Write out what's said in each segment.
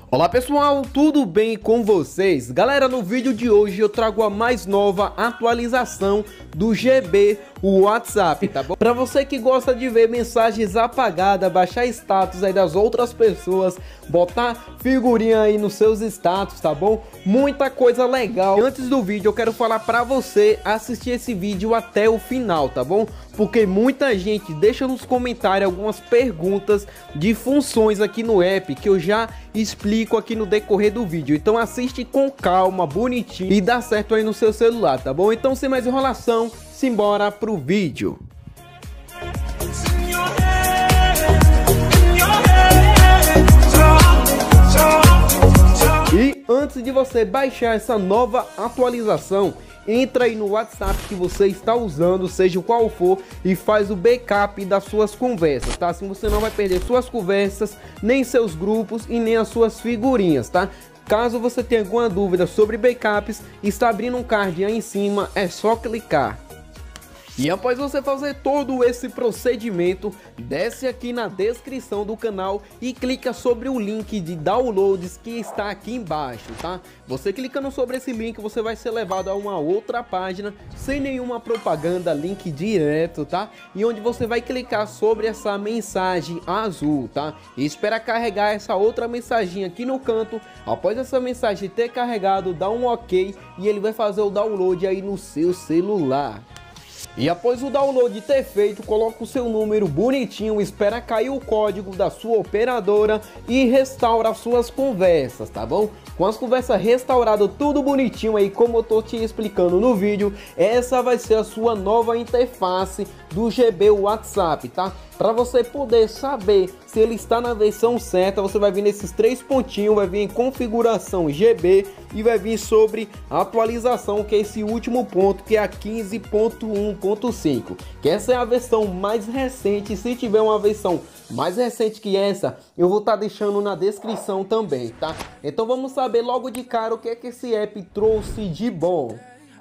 Olá pessoal, tudo bem com vocês? Galera, no vídeo de hoje eu trago a mais nova atualização do GB WhatsApp, tá bom? Pra você que gosta de ver mensagens apagadas, baixar status aí das outras pessoas, botar figurinha aí nos seus status, tá bom? Muita coisa legal. Antes do vídeo eu quero falar pra você assistir esse vídeo até o final, tá bom? Porque muita gente deixa nos comentários algumas perguntas de funções aqui no app que eu já explico aqui no decorrer do vídeo. Então assiste com calma, bonitinho e dá certo aí no seu celular, tá bom? Então sem mais enrolação, simbora pro vídeo. E antes de você baixar essa nova atualização, entra aí no WhatsApp que você está usando, seja qual for, e faz o backup das suas conversas, tá? Assim você não vai perder suas conversas, nem seus grupos e nem as suas figurinhas, tá? Caso você tenha alguma dúvida sobre backups, está abrindo um card aí em cima, é só clicar. E após você fazer todo esse procedimento, desce aqui na descrição do canal e clica sobre o link de downloads que está aqui embaixo, tá? Você clicando sobre esse link, você vai ser levado a uma outra página, sem nenhuma propaganda, link direto, tá? E onde você vai clicar sobre essa mensagem azul, tá? E espera carregar essa outra mensagem aqui no canto. Após essa mensagem ter carregado, dá um ok e ele vai fazer o download aí no seu celular. E após o download ter feito, coloca o seu número bonitinho, espera cair o código da sua operadora e restaura suas conversas, tá bom? Com as conversas restauradas, tudo bonitinho aí, como eu tô te explicando no vídeo, essa vai ser a sua nova interface do GB WhatsApp, tá? Para você poder saber se ele está na versão certa, você vai vir nesses três pontinhos, vai vir em configuração GB e vai vir sobre atualização, que é esse último ponto, que é a 15.1.5, que essa é a versão mais recente. Se tiver uma versão mais recente que essa, eu vou estar deixando na descrição também, tá? Então vamos saber logo de cara o que é que esse app trouxe de bom.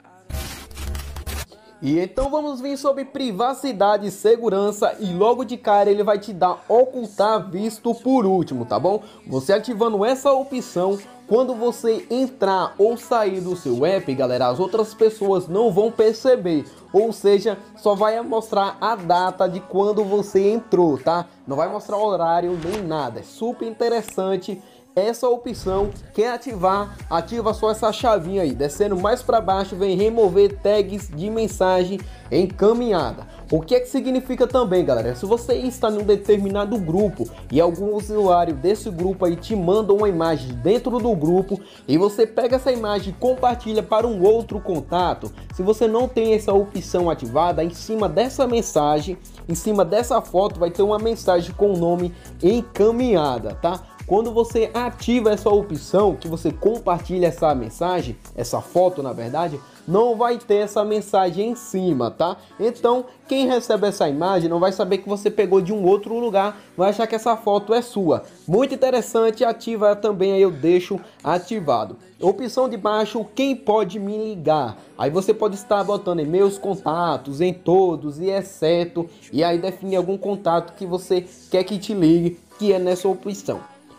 E então vamos vir sobre privacidade e segurança, e logo de cara ele vai te dar ocultar visto por último, tá bom? Você ativando essa opção, quando você entrar ou sair do seu app, galera, as outras pessoas não vão perceber, ou seja, só vai mostrar a data de quando você entrou, tá? Não vai mostrar horário nem nada, é super interessante. Essa opção, quer ativar, ativa só essa chavinha aí, descendo mais para baixo vem remover tags de mensagem encaminhada. O que é que significa também, galera? Se você está em um determinado grupo e algum usuário desse grupo aí te manda uma imagem dentro do grupo e você pega essa imagem e compartilha para um outro contato, se você não tem essa opção ativada, em cima dessa mensagem, em cima dessa foto vai ter uma mensagem com o nome encaminhada, tá? Quando você ativa essa opção, que você compartilha essa mensagem, essa foto na verdade, não vai ter essa mensagem em cima, tá? Então, quem recebe essa imagem não vai saber que você pegou de um outro lugar, vai achar que essa foto é sua. Muito interessante, ativa também aí, eu deixo ativado. Opção de baixo, quem pode me ligar? Aí você pode estar botando em meus contatos, em todos e exceto, e aí definir algum contato que você quer que te ligue, que é nessa opção.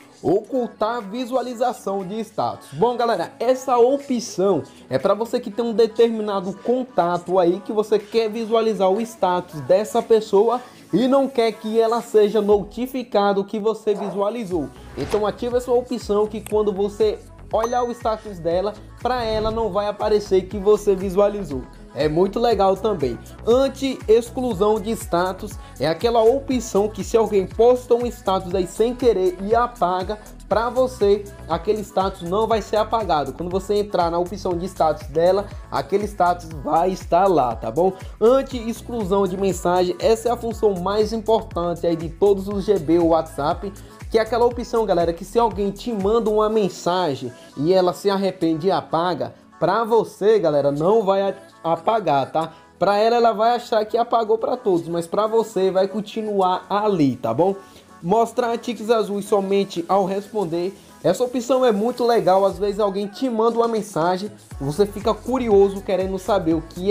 Ocultar visualização de status. Bom, galera, essa opção é para você que tem um determinado contato aí que você quer visualizar o status dessa pessoa e não quer que ela seja notificado que você visualizou. Então ativa essa opção que quando você olhar o status dela, para ela não vai aparecer que você visualizou. É muito legal também. Anti-exclusão de status é aquela opção que se alguém posta um status aí sem querer e apaga, para você aquele status não vai ser apagado. Quando você entrar na opção de status dela, aquele status vai estar lá, tá bom? Anti-exclusão de mensagem, essa é a função mais importante aí de todos os GB WhatsApp, que é aquela opção, galera, que se alguém te manda uma mensagem e ela se arrepende e apaga, para você, galera, não vai apagar, tá? Para ela vai achar que apagou para todos, mas para você vai continuar ali, tá bom? Mostrar tiques azuis somente ao responder. Essa opção é muito legal. Às vezes alguém te manda uma mensagem, você fica curioso querendo saber o que é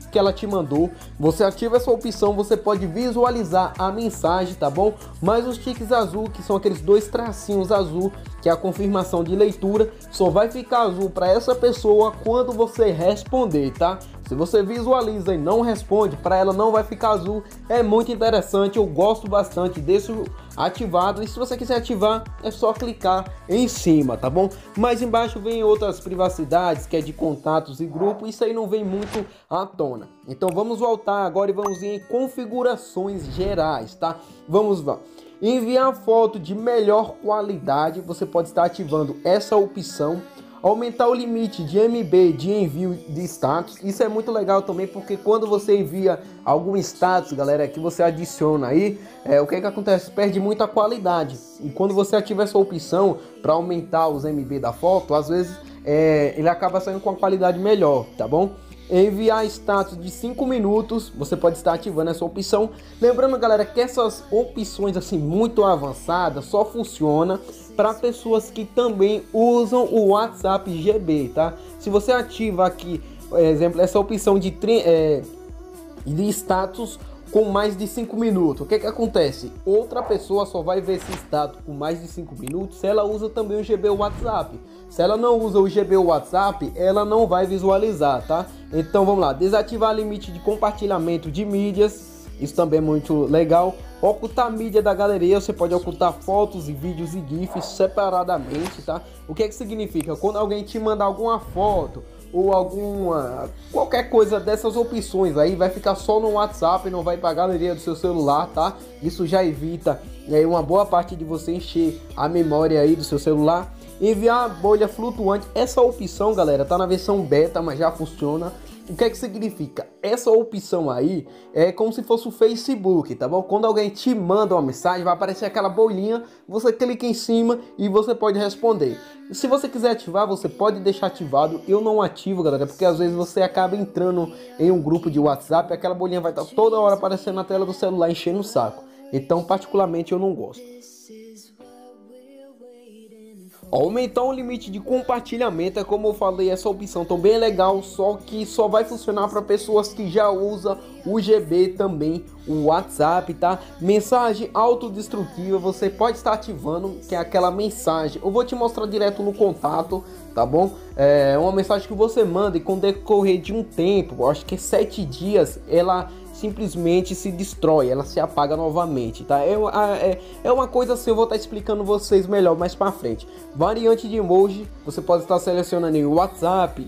que ela te mandou. Você ativa essa opção, você pode visualizar a mensagem, tá bom? Mas os tiques azul, que são aqueles dois tracinhos azul, que é a confirmação de leitura, só vai ficar azul para essa pessoa quando você responder, tá? Se você visualiza e não responde, para ela não vai ficar azul. É muito interessante, eu gosto bastante desse ativado. E se você quiser ativar, é só clicar em cima, tá bom? Mais embaixo vem outras privacidades, que é de contatos e grupo. Isso aí não vem muito à tona. Então vamos voltar agora e vamos em configurações gerais, tá? Vamos lá. Enviar foto de melhor qualidade, você pode estar ativando essa opção. Aumentar o limite de MB de envio de status, isso é muito legal também, porque quando você envia algum status, galera, que você adiciona aí, o que acontece? Perde muita qualidade. E quando você ativa essa opção para aumentar os MB da foto, às vezes ele acaba saindo com uma qualidade melhor, tá bom? Enviar status de 5 minutos, você pode estar ativando essa opção. Lembrando, galera, que essas opções assim muito avançadas só funciona para pessoas que também usam o WhatsApp GB, tá? Se você ativa aqui, por exemplo, essa opção de status com mais de 5 minutos, o que acontece? Outra pessoa só vai ver esse status com mais de 5 minutos se ela usa também o GB WhatsApp. Se ela não usa o GB WhatsApp, ela não vai visualizar, tá? Então vamos lá, desativar limite de compartilhamento de mídias, isso também é muito legal. Ocultar a mídia da galeria, você pode ocultar fotos e vídeos e GIFs separadamente, tá? O que significa? Quando alguém te mandar alguma foto ou qualquer coisa dessas opções aí, vai ficar só no WhatsApp, não vai para a galeria do seu celular, tá? Isso já evita uma boa parte de você encher a memória aí do seu celular. Enviar bolha flutuante, essa opção, galera, tá na versão beta, mas já funciona. O que significa? Essa opção aí é como se fosse o Facebook, tá bom? Quando alguém te manda uma mensagem, vai aparecer aquela bolinha, você clica em cima e você pode responder. Se você quiser ativar, você pode deixar ativado. Eu não ativo, galera, porque às vezes você acaba entrando em um grupo de WhatsApp e aquela bolinha vai estar toda hora aparecendo na tela do celular, enchendo o saco. Então, particularmente, eu não gosto. Aumentar o limite de compartilhamento, é como eu falei, essa opção também é legal, só que só vai funcionar para pessoas que já usam o GB também, o WhatsApp, tá? Mensagem autodestrutiva, você pode estar ativando, que é aquela mensagem, eu vou te mostrar direto no contato, tá bom? É uma mensagem que você manda e com o decorrer de um tempo, acho que 7 dias, ela simplesmente se destrói, ela se apaga novamente, tá? É uma coisa assim, eu vou estar explicando vocês melhor mais para frente. Variante de emoji, você pode estar selecionando em WhatsApp,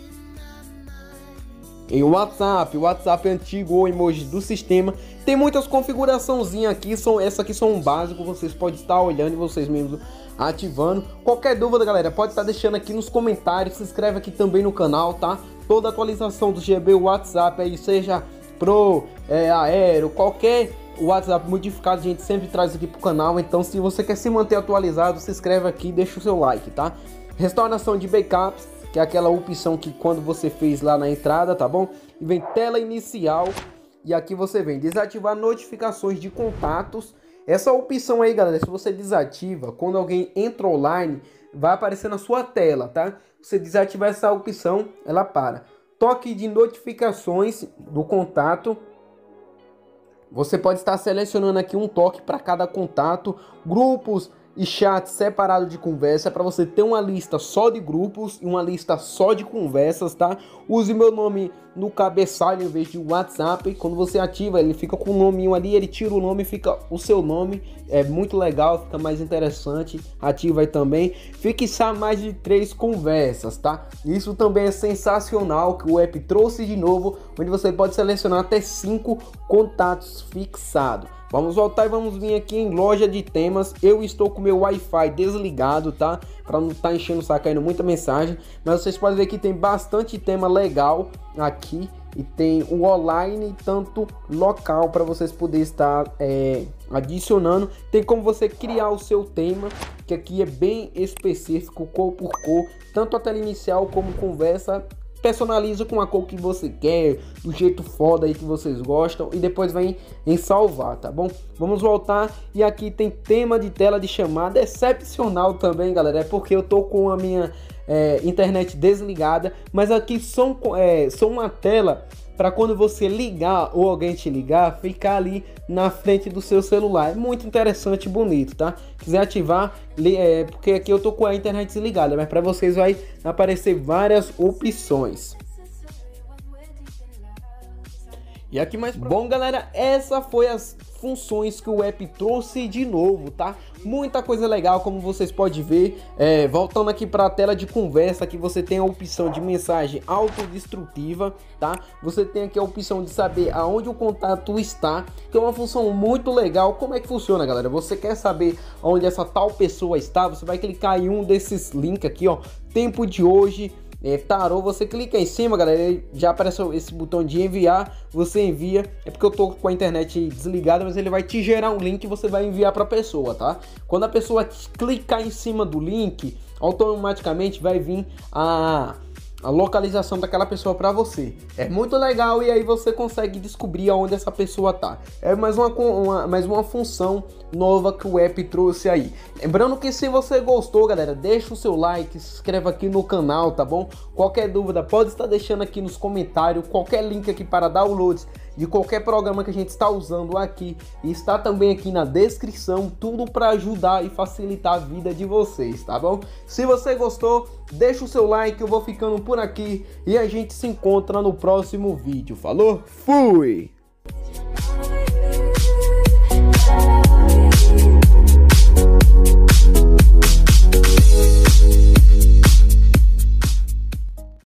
WhatsApp antigo ou emoji do sistema. Tem muitas configuraçãozinhas aqui, essa aqui são um básico, vocês podem estar olhando e vocês mesmos ativando. Qualquer dúvida, galera, pode estar deixando aqui nos comentários, se inscreve aqui também no canal, tá? Toda atualização do GB WhatsApp aí, seja Pro, Aero, qualquer WhatsApp modificado, a gente sempre traz aqui pro canal. Então, se você quer se manter atualizado, se inscreve aqui, deixa o seu like, tá? Restauração de backups, que é aquela opção que quando você fez lá na entrada, tá bom? E vem tela inicial, e aqui você vem desativar notificações de contatos. Essa opção aí, galera, se você desativa, quando alguém entra online, vai aparecer na sua tela, tá? Você desativar essa opção, ela para. Toque de notificações do contato. Você pode estar selecionando aqui um toque para cada contato. Grupos e chats separados de conversa, para você ter uma lista só de grupos e uma lista só de conversas, tá? Use meu nome no cabeçalho em vez de WhatsApp. Quando você ativa, ele fica com o nominho ali, ele tira o nome e fica o seu nome. É muito legal, fica mais interessante. Ativa aí também. Fixar mais de 3 conversas, tá? Isso também é sensacional, que o app trouxe de novo, onde você pode selecionar até 5 contatos fixados. Vamos voltar e vamos vir aqui em loja de temas. Eu estou com meu Wi-Fi desligado, tá? Para não estar enchendo o saco, caindo muita mensagem. Mas vocês podem ver que tem bastante tema legal aqui. E tem o online, tanto local, para vocês poderem estar adicionando. Tem como você criar o seu tema, que aqui é bem específico, cor por cor. Tanto a tela inicial como conversa. Personaliza com a cor que você quer, do jeito foda aí que vocês gostam, e depois vem em salvar, tá bom? Vamos voltar, e aqui tem tema de tela de chamada, excepcional também, galera, é porque eu tô com a minha internet desligada, mas aqui são uma tela para quando você ligar ou alguém te ligar, ficar ali na frente do seu celular. É muito interessante e bonito, tá? Quiser ativar, porque aqui eu tô com a internet desligada, mas para vocês vai aparecer várias opções. E aqui mais bom, galera, essa foi as funções que o app trouxe de novo, tá? Muita coisa legal, como vocês podem ver. Voltando aqui para a tela de conversa, aqui você tem a opção de mensagem autodestrutiva, tá? Você tem aqui a opção de saber aonde o contato está, que é uma função muito legal. Como é que funciona, galera? Você quer saber onde essa tal pessoa está? Você vai clicar em um desses links aqui, ó, tempo de hoje, tarô, você clica em cima, galera, já aparece esse botão de enviar, você envia. É porque eu tô com a internet desligada, mas ele vai te gerar um link e você vai enviar para a pessoa, tá? Quando a pessoa clicar em cima do link, automaticamente vai vir a localização daquela pessoa para você. É muito legal e aí você consegue descobrir aonde essa pessoa tá. É mais uma função nova que o app trouxe aí. Lembrando que se você gostou, galera, deixa o seu like, se inscreva aqui no canal, tá bom? Qualquer dúvida pode estar deixando aqui nos comentários, qualquer link aqui para downloads de qualquer programa que a gente está usando aqui, e está também aqui na descrição, tudo para ajudar e facilitar a vida de vocês, tá bom? Se você gostou, deixa o seu like, eu vou ficando por aqui e a gente se encontra no próximo vídeo. Falou? Fui!